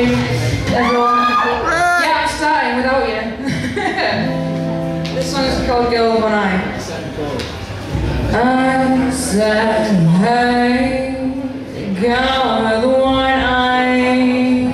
morning, everyone. Yeah, I'm starting without you. This one is called Girl with One Eye. I said, hey, girl with one eye.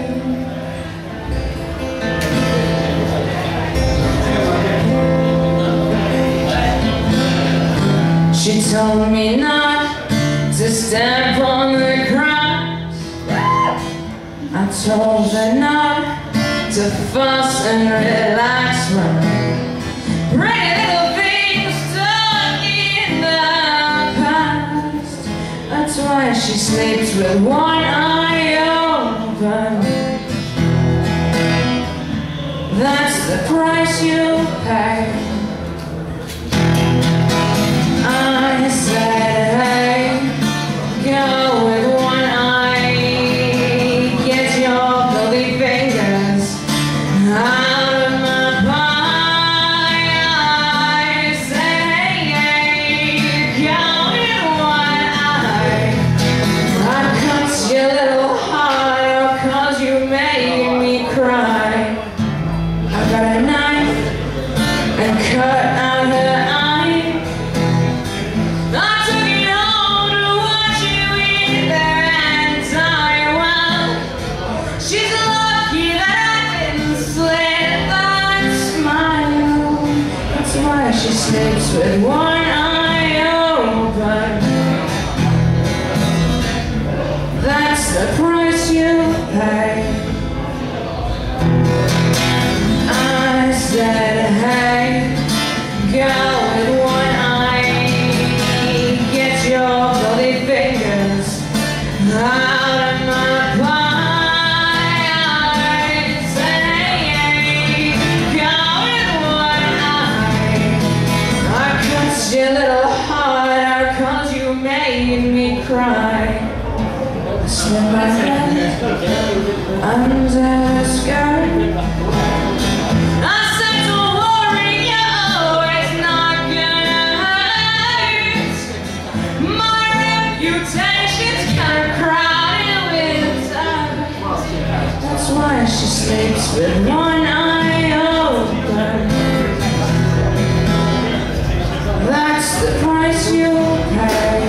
She told me not to step on the grass. I told her not to fuss and relax. Pretty little things stuck in the past. That's why she sleeps with one eye open. That's the price you pay. I said, hey, girl with one eye, get your filthy fingers out of my pie. I said, hey, girl with one eye, I cut your little heart 'cause you made me cry. I got a knife and cut out her eye. She sleeps with one eye open. That's the price you pay. I said, hey, girl with one eye, get your bloody fingers out of my pie. I said, hey, girl with one eye, your little heart out 'cause you made me cry. I slip my head under the skirt. I said, don't worry, yo, it's not gonna hurt. My reputation's kinda crowded with time. That's why she sleeps with one eye open. That's the price you pay.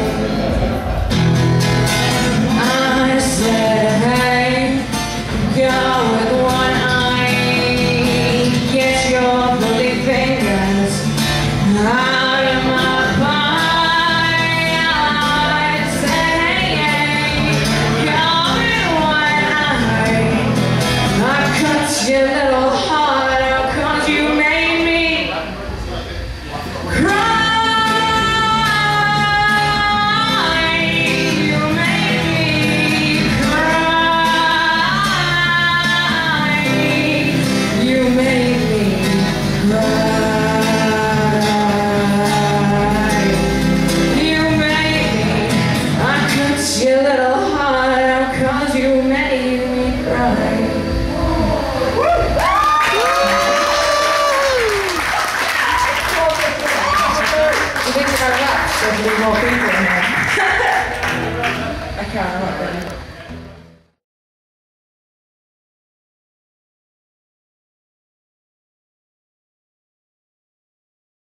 I said, hey, girl with one eye, get your bloody fingers out of my pie. I said, hey, girl with one eye, I cut your little heart out 'cause you made me cry. Your little heart out 'cause you made me cry. You think about that? There's a little more people in there.